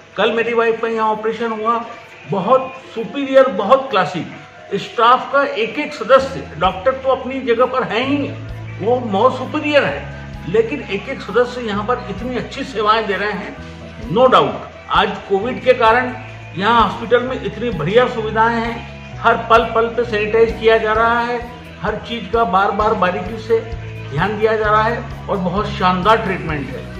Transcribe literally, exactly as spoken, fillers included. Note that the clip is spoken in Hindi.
कल मेरी वाइफ का यहाँ ऑपरेशन हुआ, बहुत सुपीरियर, बहुत क्लासिक स्टाफ का एक एक सदस्य, डॉक्टर तो अपनी जगह पर है ही, वो बहुत सुपीरियर है, लेकिन एक एक सदस्य यहाँ पर इतनी अच्छी सेवाएं दे रहे हैं। नो डाउट आज कोविड के कारण यहाँ हॉस्पिटल में इतनी बढ़िया सुविधाएं हैं, हर पल पल पे सैनिटाइज किया जा रहा है, हर चीज़ का बार बार बारीकी से ध्यान दिया जा रहा है और बहुत शानदार ट्रीटमेंट है।